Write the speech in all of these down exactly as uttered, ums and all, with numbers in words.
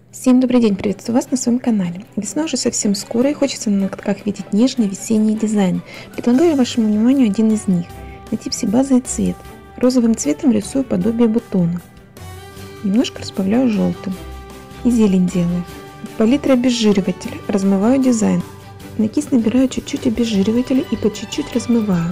Всем добрый день, приветствую вас на своем канале. Весна уже совсем скоро и хочется на ноготках видеть нежный весенний дизайн. Предлагаю вашему вниманию один из них. На типсе база и цвет. Розовым цветом рисую подобие бутона. Немножко разбавляю желтым. И зелень делаю. Палитра обезжиривателя. Размываю дизайн. На кисть набираю чуть-чуть обезжиривателя и по чуть-чуть размываю.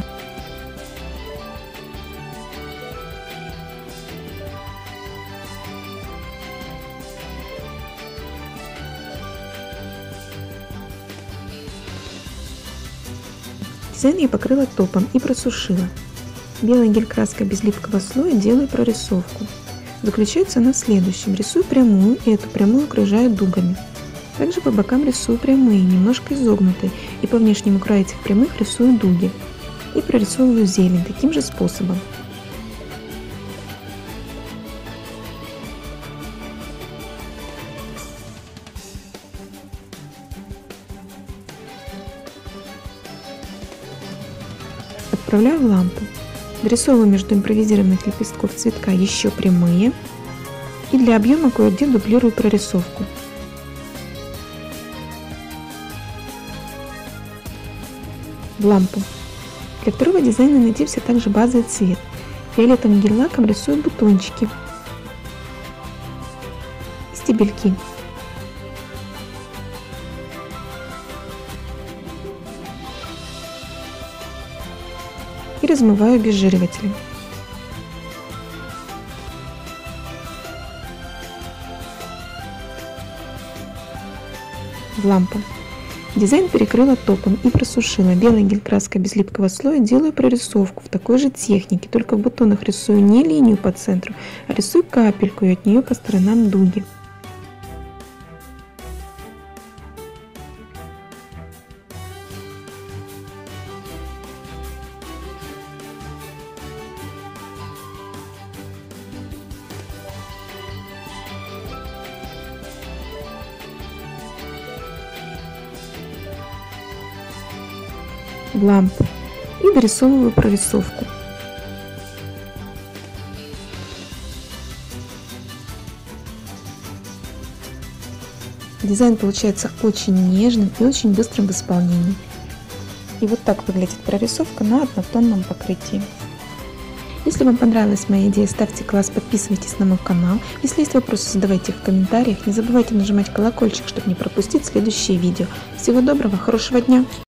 Дизайн я покрыла топом и просушила. Белой гель-краской без липкого слоя делаю прорисовку. Заключается она в следующем. Рисую прямую и эту прямую окружаю дугами. Также по бокам рисую прямые, немножко изогнутые, и по внешнему краю этих прямых рисую дуги. И прорисовываю зелень таким же способом. Отправляю в лампу. Дорисовываю между импровизированных лепестков цветка еще прямые. И для объема кое-где дублирую прорисовку. В лампу. Для второго дизайна на типсе также база и цвет. Фиолетовым гель-лаком рисую бутончики и стебельки. И размываю обезжиривателем. В лампу. Дизайн перекрыла топом и просушила. Белой гель-краской без липкого слоя делаю прорисовку в такой же технике, только в бутонах рисую не линию по центру, а рисую капельку и от нее по сторонам дуги. В лампу и дорисовываю прорисовку. Дизайн получается очень нежным и очень быстрым в исполнении. И вот так выглядит прорисовка на однотонном покрытии. Если вам понравилась моя идея, ставьте класс, подписывайтесь на мой канал. Если есть вопросы, задавайте их в комментариях. Не забывайте нажимать колокольчик, чтобы не пропустить следующие видео. Всего доброго, хорошего дня!